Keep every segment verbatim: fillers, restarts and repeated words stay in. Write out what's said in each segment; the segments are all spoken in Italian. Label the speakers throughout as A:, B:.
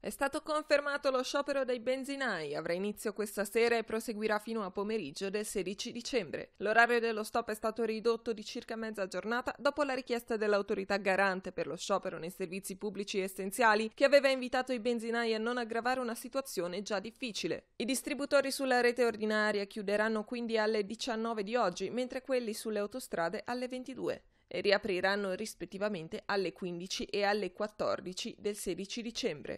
A: È stato confermato lo sciopero dei benzinai, avrà inizio questa sera e proseguirà fino a pomeriggio del sedici dicembre. L'orario dello stop è stato ridotto di circa mezza giornata dopo la richiesta dell'autorità garante per lo sciopero nei servizi pubblici essenziali, che aveva invitato i benzinai a non aggravare una situazione già difficile. I distributori sulla rete ordinaria chiuderanno quindi alle diciannove di oggi, mentre quelli sulle autostrade alle ventidue. E riapriranno rispettivamente alle quindici e alle quattordici del sedici dicembre.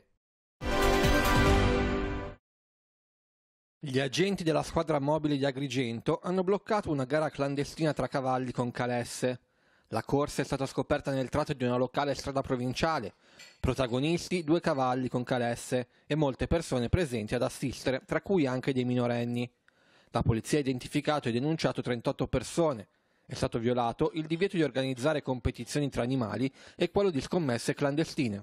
B: Gli agenti della squadra mobile di Agrigento hanno bloccato una gara clandestina tra cavalli con calesse. La corsa è stata scoperta nel tratto di una locale strada provinciale. Protagonisti due cavalli con calesse e molte persone presenti ad assistere, tra cui anche dei minorenni. La polizia ha identificato e denunciato trentotto persone. È stato violato il divieto di organizzare competizioni tra animali e quello di scommesse clandestine.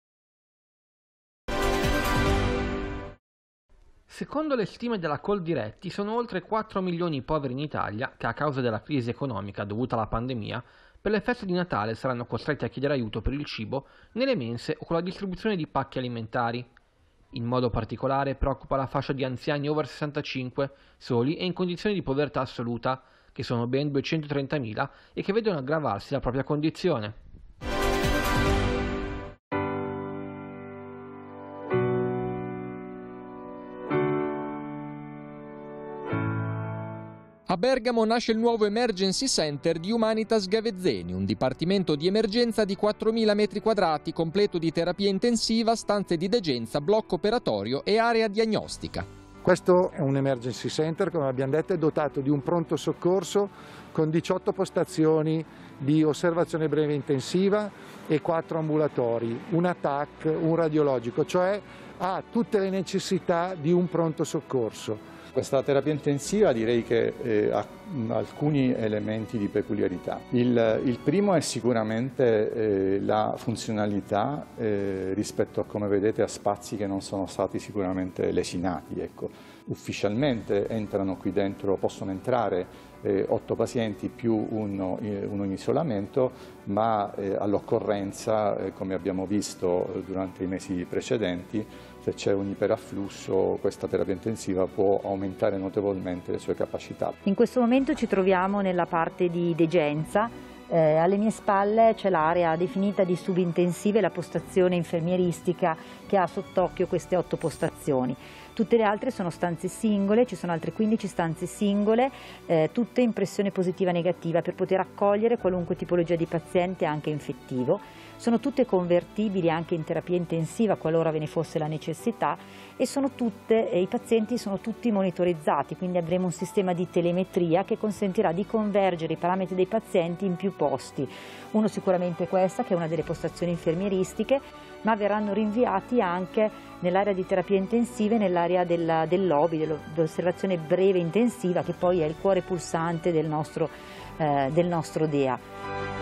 C: Secondo le stime della Coldiretti sono oltre quattro milioni i poveri in Italia che a causa della crisi economica dovuta alla pandemia per le feste di Natale saranno costretti a chiedere aiuto per il cibo nelle mense o con la distribuzione di pacchi alimentari. In modo particolare preoccupa la fascia di anziani over sessantacinque, soli e in condizioni di povertà assoluta, che sono ben duecentotrentamila e che vedono aggravarsi la propria condizione.
D: A Bergamo nasce il nuovo Emergency Center di Humanitas Gavezzeni, un dipartimento di emergenza di quattromila metri quadrati, completo di terapia intensiva, stanze di degenza, blocco operatorio e area diagnostica.
E: Questo è un Emergency Center, come abbiamo detto, è dotato di un pronto soccorso con diciotto postazioni di osservazione breve intensiva e quattro ambulatori, una T A C, un radiologico, cioè ha tutte le necessità di un pronto soccorso.
F: Questa terapia intensiva direi che eh, ha alcuni elementi di peculiarità. Il, il primo è sicuramente eh, la funzionalità eh, rispetto a, come vedete, a spazi che non sono stati sicuramente lesinati. Ecco. Ufficialmente entrano qui dentro, possono entrare eh, otto pazienti più uno, uno in isolamento, ma eh, all'occorrenza, eh, come abbiamo visto durante i mesi precedenti, se c'è un iperafflusso, questa terapia intensiva può aumentare notevolmente le sue capacità.
G: In questo momento ci troviamo nella parte di degenza. Eh, alle mie spalle c'è l'area definita di subintensive, la postazione infermieristica che ha sott'occhio queste otto postazioni. Tutte le altre sono stanze singole, ci sono altre quindici stanze singole, eh, tutte in pressione positiva negativa per poter accogliere qualunque tipologia di paziente anche infettivo. Sono tutte convertibili anche in terapia intensiva qualora ve ne fosse la necessità e sono tutte, eh, i pazienti sono tutti monitorizzati, quindi avremo un sistema di telemetria che consentirà di convergere i parametri dei pazienti in più posti. Uno sicuramente questa, che è una delle postazioni infermieristiche, ma verranno rinviati anche nell'area di terapia intensiva e nell'area dell'O B I, dell'osservazione breve intensiva, che poi è il cuore pulsante del nostro, eh, del nostro D E A.